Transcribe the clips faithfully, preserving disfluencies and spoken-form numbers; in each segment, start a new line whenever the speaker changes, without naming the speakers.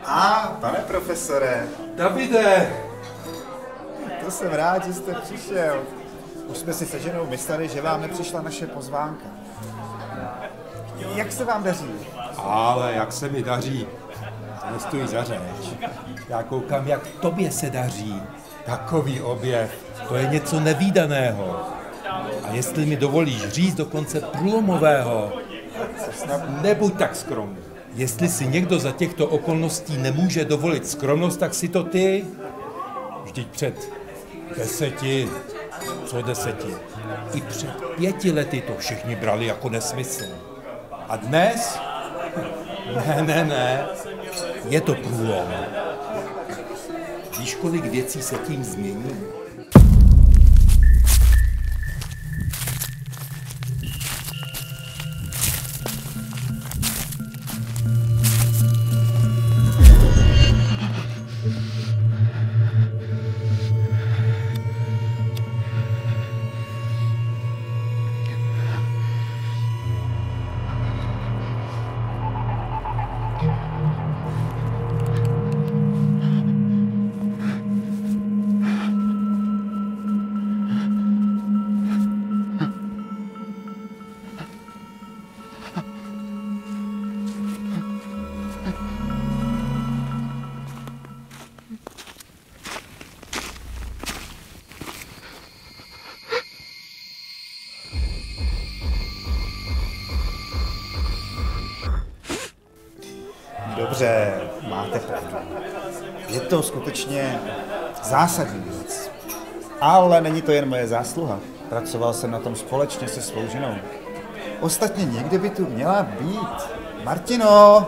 A, pane profesore.
Davide!
To jsem rád, že jste přišel. Už jsme si se ženou mysleli, že vám nepřišla naše pozvánka. Jak se vám daří?
Ale jak se mi daří, nestojí za řeč. Já koukám, jak tobě se daří. Takový objev, to je něco nevídaného. A jestli mi dovolíš říct dokonce průlomového, nebuď tak skromný. Jestli si někdo za těchto okolností nemůže dovolit skromnost, tak si to ty. Vždyť před deseti, co deseti, i před pěti lety to všichni brali jako nesmysl. A dnes? Ne, ne, ne, je to průlom. Víš, kolik věcí se tím změní?
Dobře, máte pravdu. Je to skutečně zásadní věc. Ale není to jen moje zásluha. Pracoval jsem na tom společně se svou ženou. Ostatně někde by tu měla být. Martino!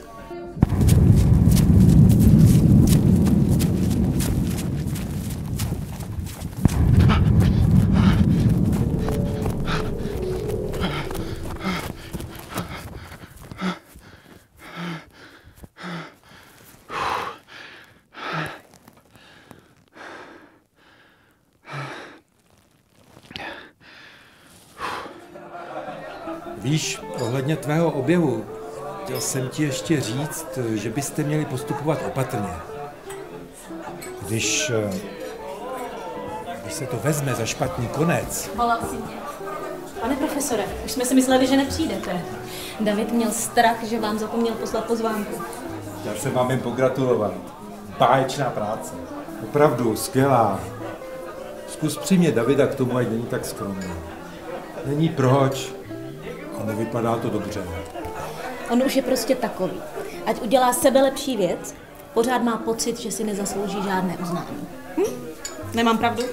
Víš, ohledně tvého objevu, chtěl jsem ti ještě říct, že byste měli postupovat opatrně. Když, když se to vezme za špatný konec...
Volal si mě. Pane profesore, už jsme si mysleli, že nepřijdete. David měl strach, že vám zapomněl poslat pozvánku.
Chtěl jsem vám jen pogratulovat. Báječná práce. Opravdu, skvělá. Zkus přimět Davida k tomu, ať není tak skromný. Není proč. A nevypadá to dobře.
On už je prostě takový. Ať udělá sebelepší věc, pořád má pocit, že si nezaslouží žádné uznání. Hm? Nemám pravdu?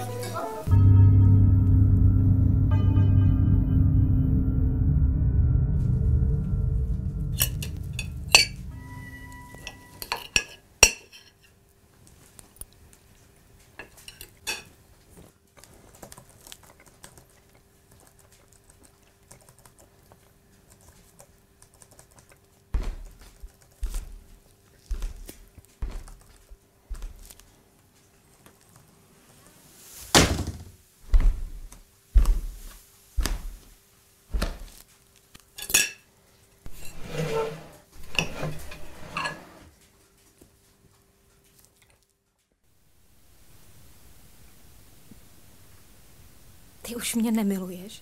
Ty už mě nemiluješ?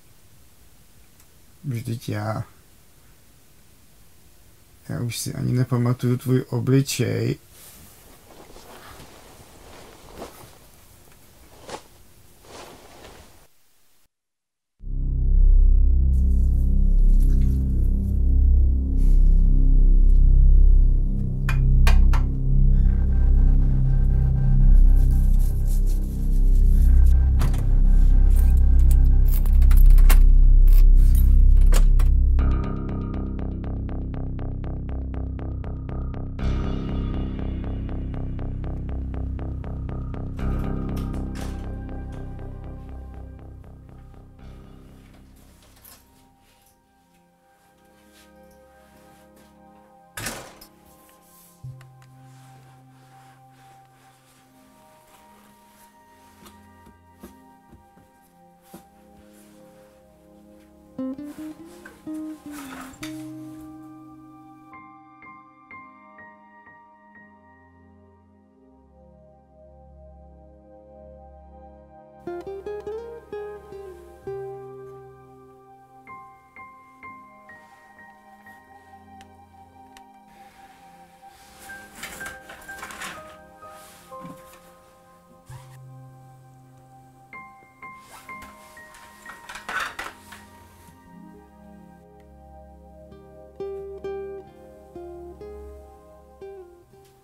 Vždyť já... Já už si ani nepamatuju tvůj obličej.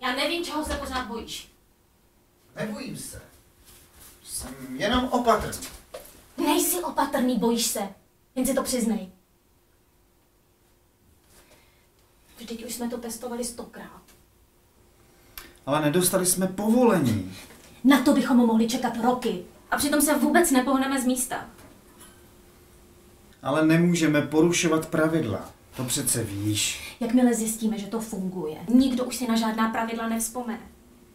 Já nevím, čeho se pořád bojíš.
Nebojím se. Jsem jenom opatrný.
Nejsi opatrný, bojíš se. Jen si to přiznej. Vždyť už jsme to testovali stokrát.
Ale nedostali jsme povolení.
Na to bychom mohli čekat roky. A přitom se vůbec nepohneme z místa.
Ale nemůžeme porušovat pravidla. To přece víš.
Jakmile zjistíme, že to funguje, nikdo už si na žádná pravidla nevzpomene.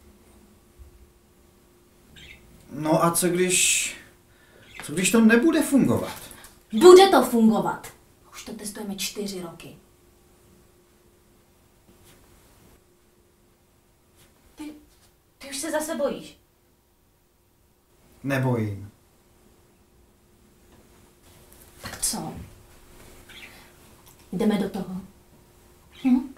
No a co když... Co když to nebude fungovat?
Bude to fungovat. Už to testujeme čtyři roky. Ty, ty už se zase bojíš.
Nebojím.
Tak co? Jdeme do toho. Hm?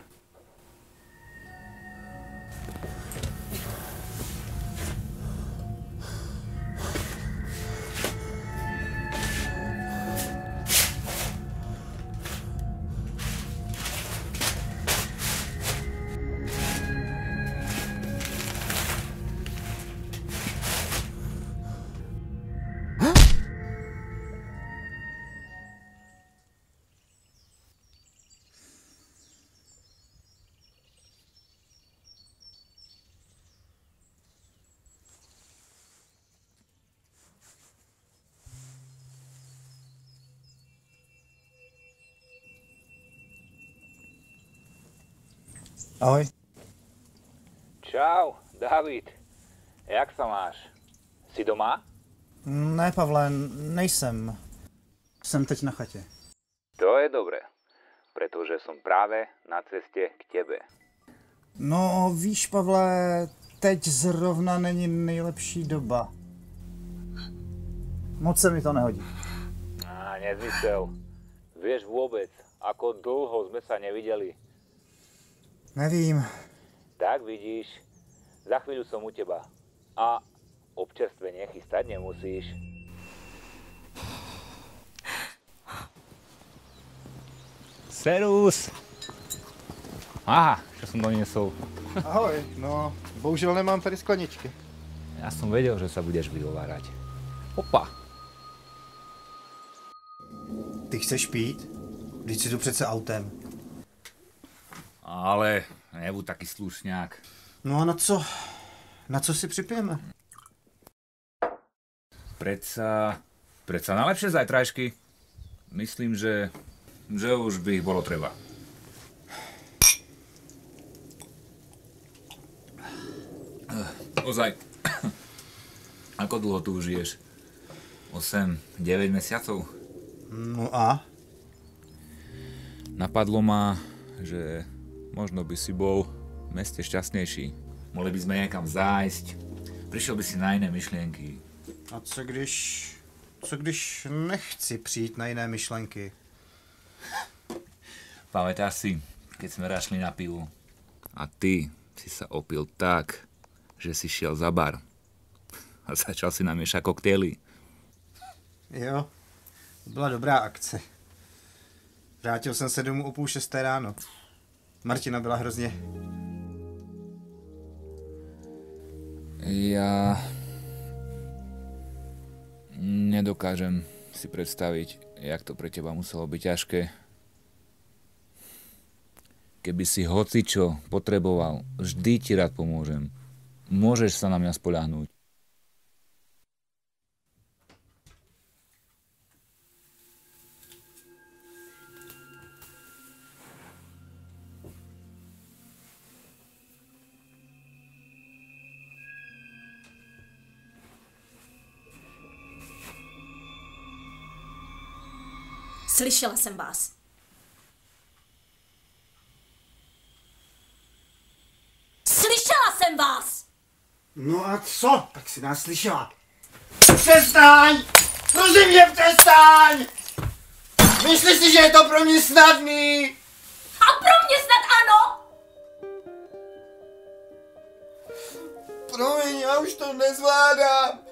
Ahoj.
Čau, David. Jak sa máš? Jsi doma?
Ne, Pavle, nejsem. Jsem teď na chatě.
To je dobré, pretože som práve na ceste k tebe.
No, víš, Pavle, teď zrovna není nejlepší doba. Moc se mi to nehodí.
Á, nezmysel. Vieš vôbec, ako dlho sme sa nevideli?
Nevím.
Tak vidíš, za chvíľu som u teba. A občerstvenie chystať nemusíš. Serus! Aha, čo som doniesol.
Ahoj, no, bohužel nemám tady skleničky.
Ja som vedel, že sa budeš vyhovárať. Opa!
Ty chceš pít? Vždyť si tu přece autem.
Ale nebuď taký slušňák.
No a na co? Na co si připijeme?
Predsa... Predsa na lepšie zajtrajšky. Myslím, že... že už by ich bolo treba. Ozaj. Ako dlho tu už žiješ? osem deväť mesiacov?
No a?
Napadlo ma, že možno by si bol v meste šťastnejší. Mohli by sme niekam zájsť. Prišiel by si na iné myšlienky.
A co když... Co když nechci přijít na jiné myšlenky?
Pamätáš si, keď sme rašli na pivu? A ty si sa opil tak, že si šiel za bar. A začal si namiešať koktejly.
Jo, byla dobrá akce. Vrátil jsem se domů o půl šesté ráno. Martina byla hrozně...
Ja... nedokážem si predstaviť, jak to pre teba muselo byť ťažké. Keby si hocičo potreboval, vždy ti rád pomôžem. Môžeš sa na mňa spoľahnúť.
Slyšela jsem vás. Slyšela jsem vás!
No a co? Tak si nás slyšela. Přestaň! Prosím mě, přestaň! Myslíš si, že je to pro mě snadný?
A pro mě snad ano?
Promiň, já už to nezvládám.